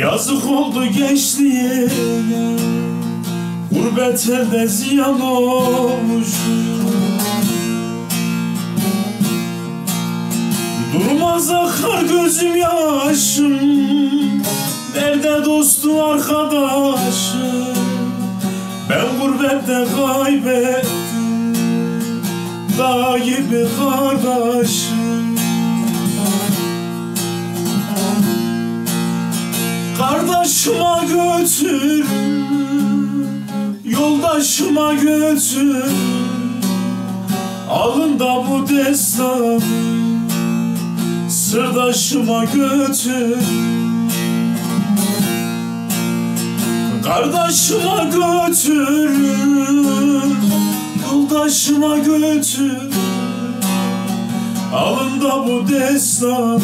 Yazık oldu gençliğe, gurbet elde ziyan olmuş. Durmaz akar gözüm yaşım, nerede dostu arkadaşım? Ben gurbette kaybettim dağ gibi kardeşim. Kardeşime götür, yoldaşıma götür, alın da bu destanı sırdaşıma götür. Kardeşime götür, yoldaşıma götür, alın da bu destanı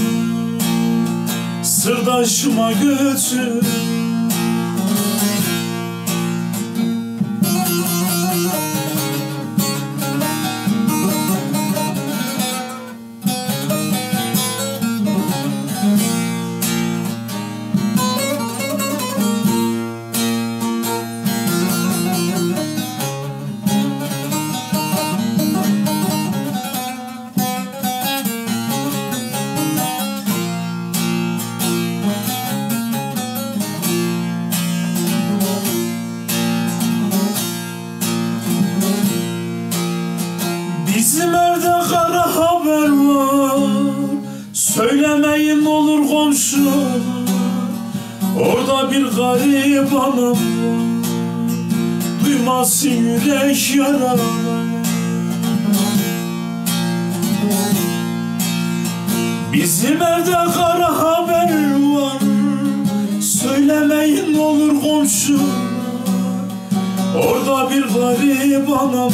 sırdaşıma götür. Bizim evde kara haber var, söylemeyin olur komşu. Orada bir garip anam var, duymasın yürek yaralar. Bizim evde kara haber var, söylemeyin olur komşu. Orada bir garip anam,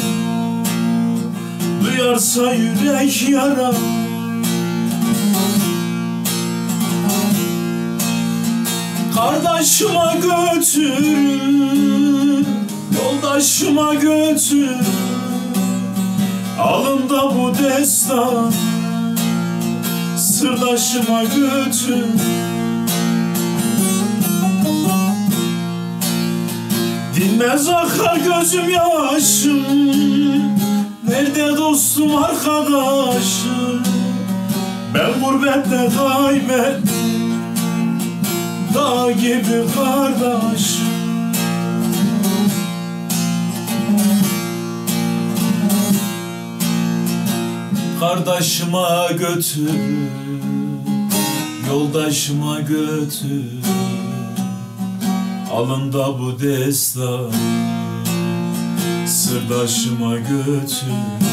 duyarsa yürek yarar. Kardeşime götür, yoldaşıma götür, alın da bu destan sırdaşıma götür. Dinmez akar gözüm yaşım, nerede dostum arkadaşım? Ben gurbette kaybettim dağ gibi kardeşim. Kardeşime götür, yoldaşıma götür, alın da bu destan sırdaşıma götür.